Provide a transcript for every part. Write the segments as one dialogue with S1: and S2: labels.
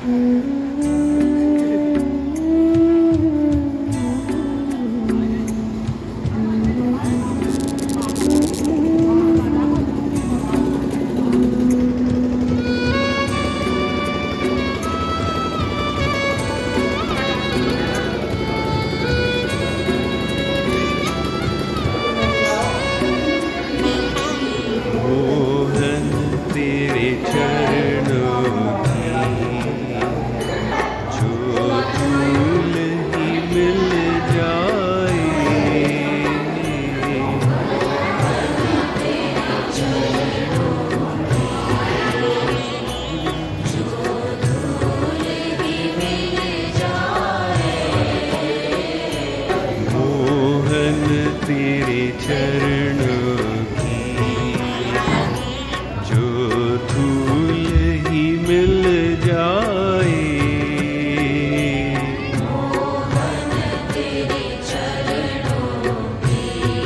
S1: तेरे चरणों की जो धूल ही मिल जाए। मोहन तेरे चरणों की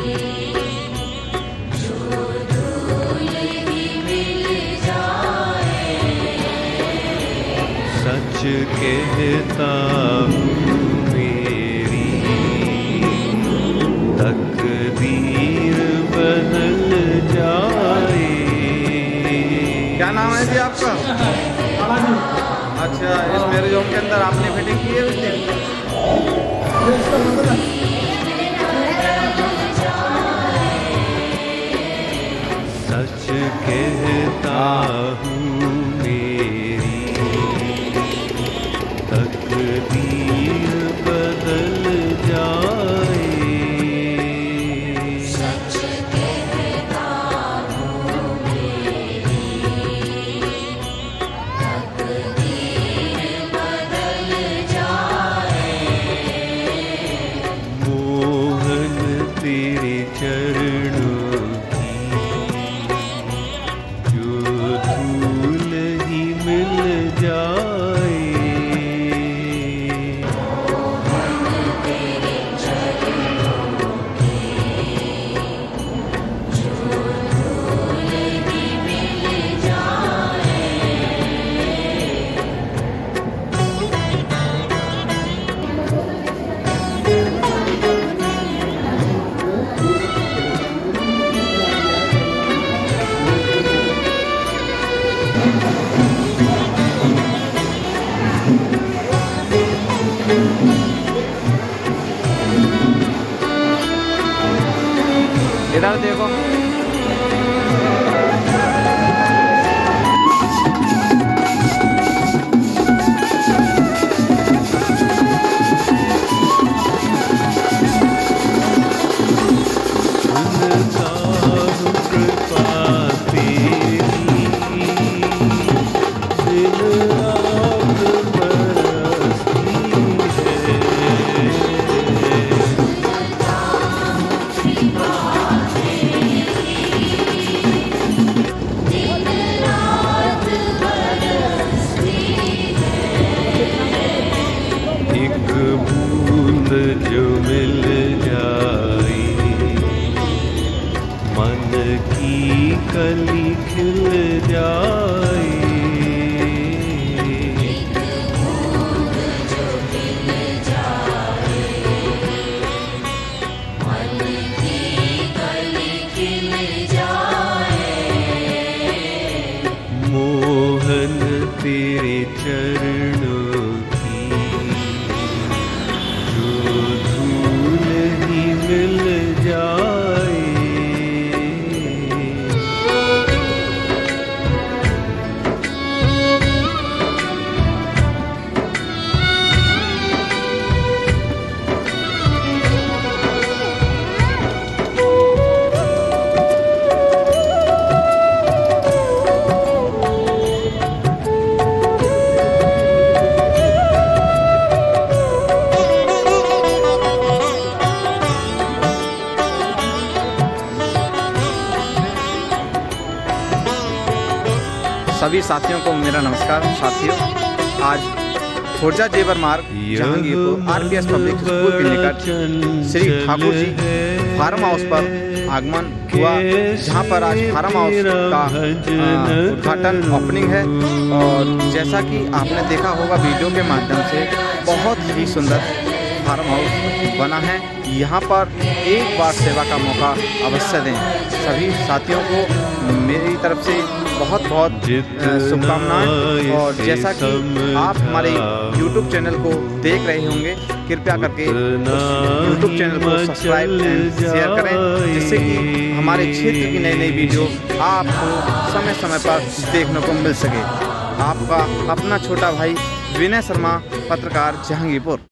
S1: जो धूल ही मिल जाए। सच कहता हूँ तकदीर बदल जाए।
S2: क्या नाम है जी आपका? अच्छा, इस मैरिज होम के अंदर आपने फिटिंग की है उसने?
S1: सच कहता हूँ मेरी तकदीर बदल जाए। तेरे चरणों की जो धूल ही मिल जाए। तेरे चरणों की जो धूल ही मिल जाए।
S2: इधर देखो। जो मिल जाए मन की कली खिल जाए। जो मिल जाए मन की कली खिल जाए। मोहन तेरे चरणों मिल जाए। सभी साथियों को मेरा नमस्कार। साथियों, आज खुर्जा जेवर मार्ग जहांगीरपुर RPS पब्लिक स्कूल के निकट श्री ठाकुर जी फार्म हाउस पर आगमन हुआ, जहां पर आज फार्म हाउस का उद्घाटन ओपनिंग है। और जैसा कि आपने देखा होगा वीडियो के माध्यम से, बहुत ही सुंदर फार्म हाउस बना है। यहाँ पर एक बार सेवा का मौका अवश्य दें। सभी साथियों को मेरी तरफ से बहुत बहुत शुभकामनाएं। और जैसा कि आप हमारे YouTube चैनल को देख रहे होंगे, कृपया करके YouTube चैनल को सब्सक्राइब एंड शेयर करें, जिससे कि हमारे क्षेत्र की नई वीडियो आपको समय समय पर देखने को मिल सके। आपका अपना छोटा भाई विनय शर्मा, पत्रकार, जहांगीरपुर।